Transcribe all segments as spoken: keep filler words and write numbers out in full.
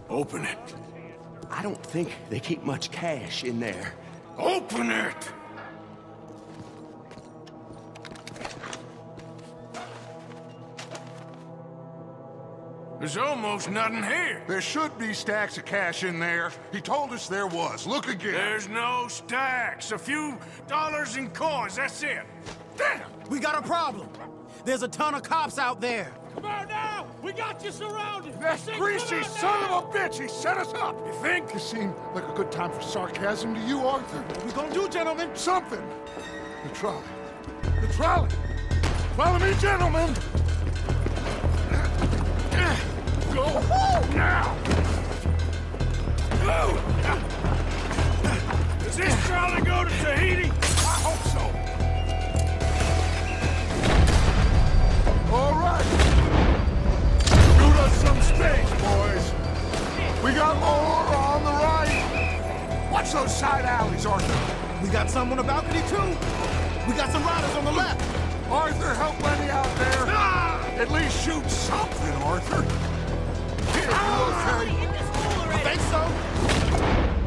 Open it. I don't think they keep much cash in there. Open it! There's almost nothing here. There should be stacks of cash in there. He told us there was. Look again. There's no stacks. A few dollars in coins, that's it. Damn! We got a problem. There's a ton of cops out there. Come out now! We got you surrounded! That greasy son of a bitch! He set us up! You think? It seemed like a good time for sarcasm to you, Arthur. What we gonna do, gentlemen? Something! The trolley. The trolley! Follow me, gentlemen! Go now! Go! Does this trolley go to Tahiti? I hope so. All right. Shoot us some space, boys. We got more on the right. Watch those side alleys, Arthur. We got some on the balcony, too. We got some riders on the left. Arthur, help Lenny out there. Ah! At least shoot something, Arthur. Here, you okay? I think so.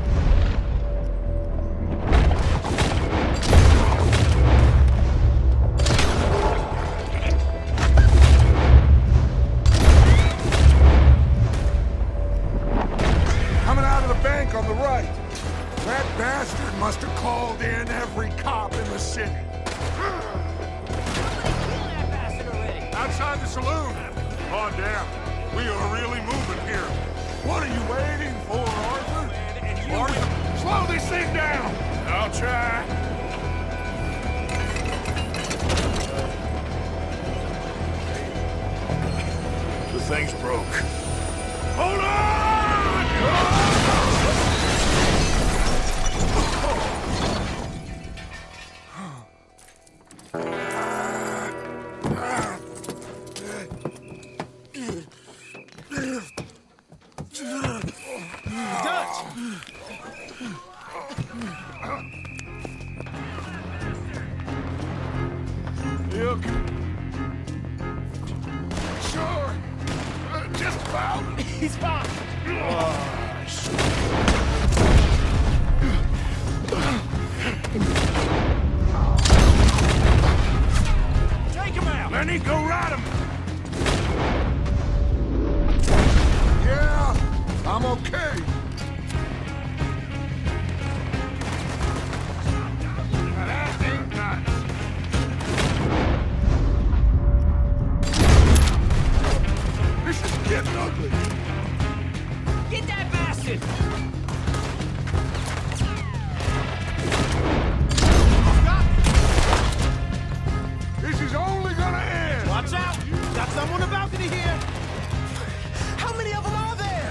Coming out of the bank on the right. That bastard must have called in every cop in the city. Outside the saloon. Oh, damn. We are really moving here. What are you waiting for, Arthur? Arthur, slow this thing down. I'll try. The thing's broke. Hold on! Look. Sure. Uh, just about. He's fine. Take him out! Lenny, go ride him! Yeah, I'm okay. Now that ain't nice. This is getting ugly. Get that bastard! This is only gonna end. Watch out. Got some on the balcony here. How many of them are there?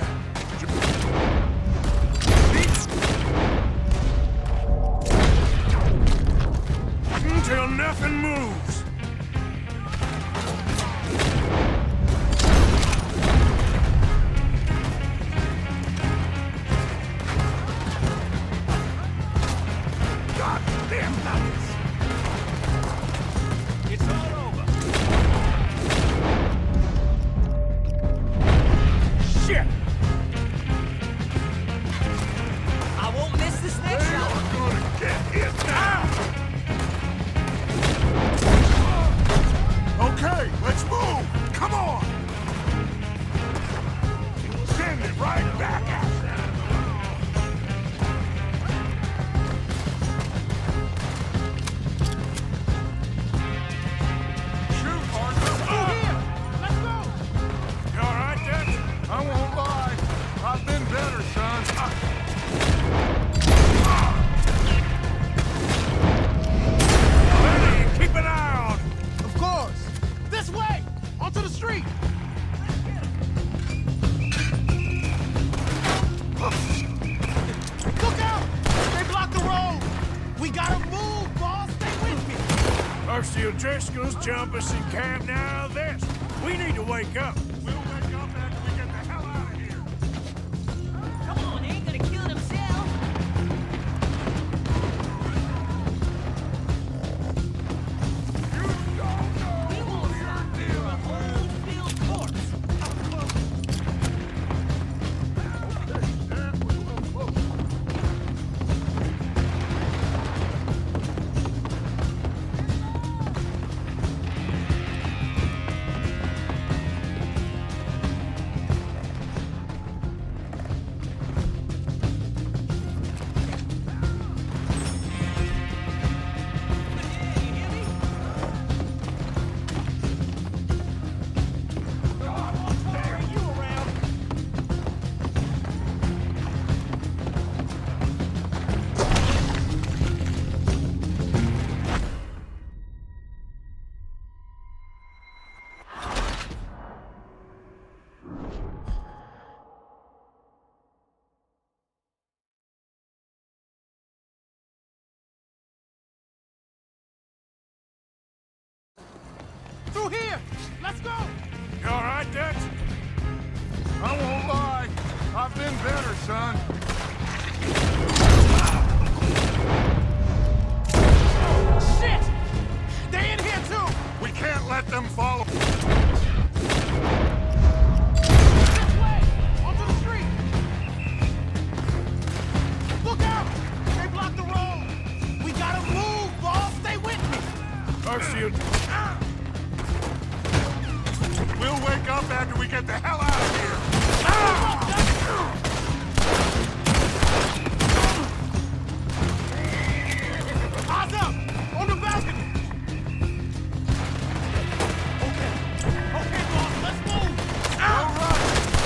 Until nothing moves. God damn nuts. It's all over. Shit! I won't miss this next They shot. are gonna get it now. Okay, let's move. Come on. Send it right back at them. Shoot, Arthur. Let's go. You all right, Dutch? I won't lie. I've been better, son. Lenny, keep an eye on him. Of course. This way. Onto the street. Look out. They blocked the road. We gotta move, boss. Stay with me. First the O'Driscolls jump us in camp, now this. We need to wake up. We'll wake up after we get the hell out of here. Come on, they ain't gonna kill themselves. You don't know We won't stop for a whole filled corpse. through here! Let's go! You all right, Dutch? I won't lie. I've been better, son. Shit! They in here too! We can't let them follow. This way! Onto the street! Look out! They blocked the road! We gotta move, boss! Stay with me! Our shield. We'll wake up after we get the hell out of here. Eyes up! On the balcony! Okay. Okay, boss, let's move! All right.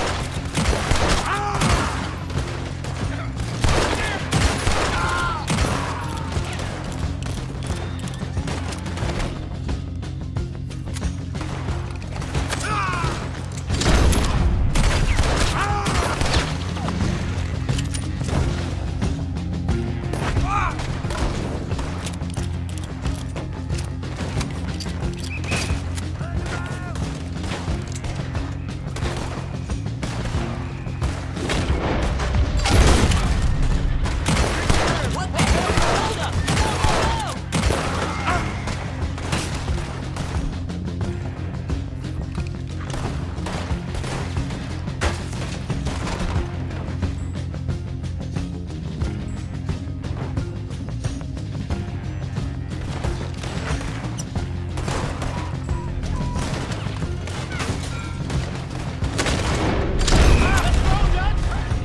What the hell? Hold up! Whoa, whoa! Let's go, Dutch!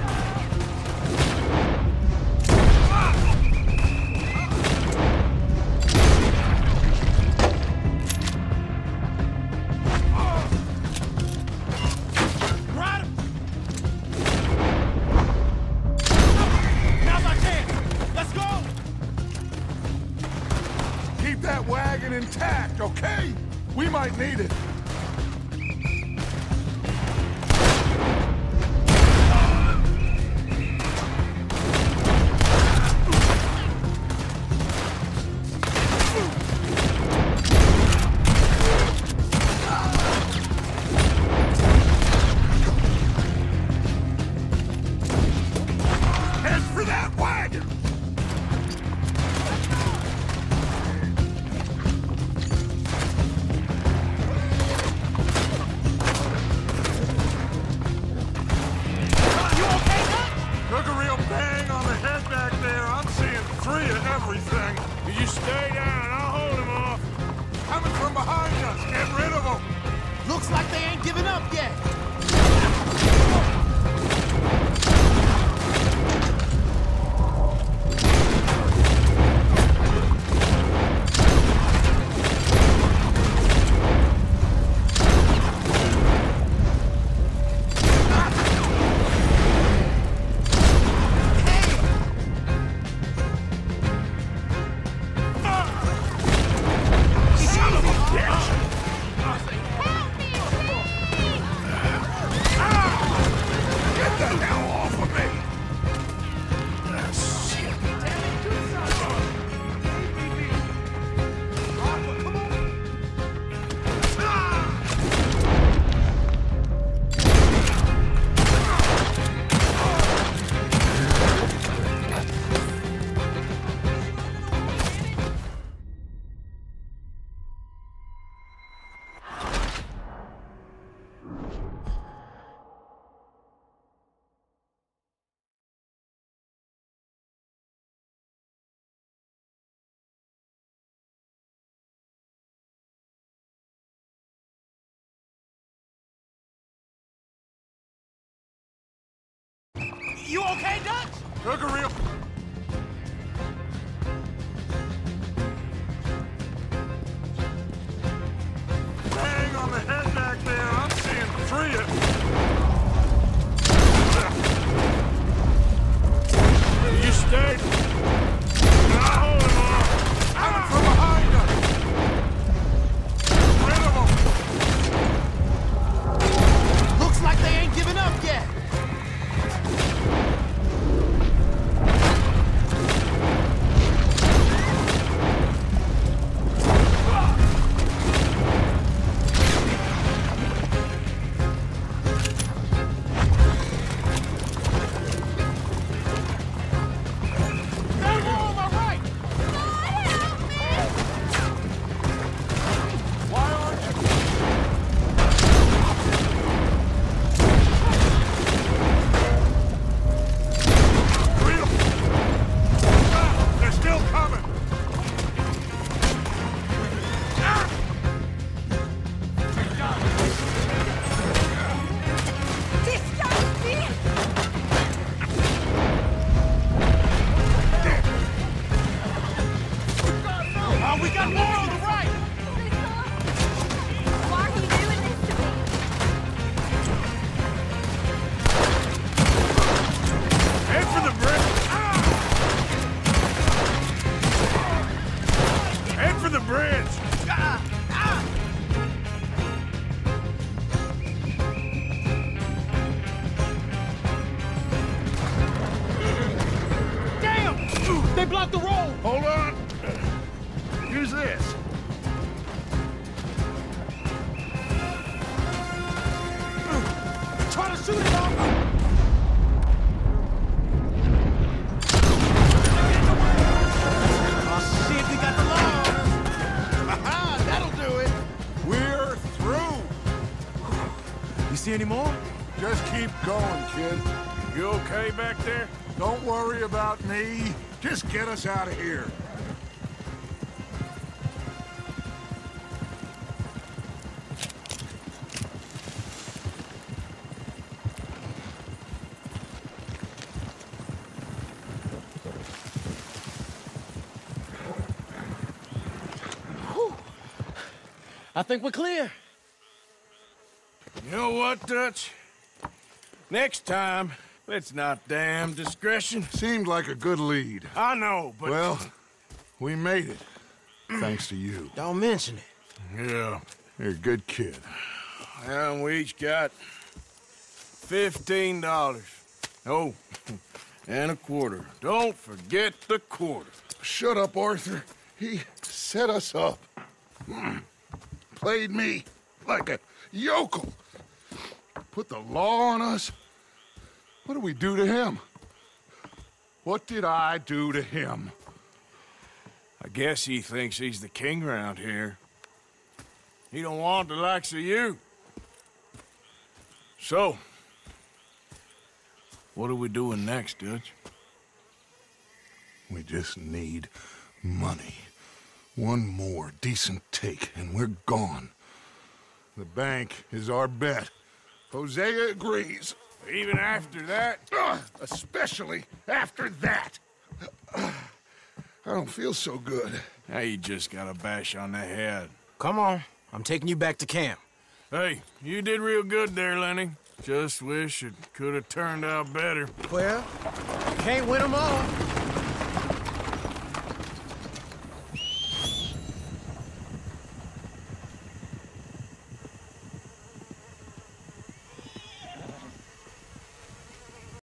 Ride him! Now's our chance! Let's go! Keep that wagon intact, okay? We might need it. Head for that wagon! You okay, Dutch? Took a real bang on the head back there. I'm seeing three of everything. You stay down. I'll hold him off. Coming from behind us. Get rid of them. Looks like they ain't giving up yet. Son of a bitch! Get the hell off of me! Ah, shit. You okay, Dutch? Took a real... bang on the head back there. I'm seeing three of... You stay. I'll hold him off. Coming from behind us. Get rid of them. Looks like they ain't giving up yet. blocked the road! Hold on. Use this. Try to shoot it off! Oh, shit, we got the law! Aha, that'll do it! We're through. You see any more? Just keep going, kid. You okay back there? Don't worry about me. Just get us out of here. I think we're clear. You know what, Dutch? Next time, let's not damn discretion. Seemed like a good lead. I know, but... Well, we made it. Thanks to you. Don't mention it. Yeah. You're a good kid. And we each got fifteen dollars. Oh, and a quarter. Don't forget the quarter. Shut up, Arthur. He set us up. Played me like a yokel. Put the law on us. What did we do to him? What did I do to him? I guess he thinks he's the king around here. He don't want the likes of you. So, what are we doing next, Dutch? We just need money. One more decent take, and we're gone. The bank is our bet. Hosea agrees. Even after that? Ugh, especially after that. Ugh, I don't feel so good. Now you just got a bash on the head. Come on, I'm taking you back to camp. Hey, you did real good there, Lenny. Just wish it could have turned out better. Well, can't win them all.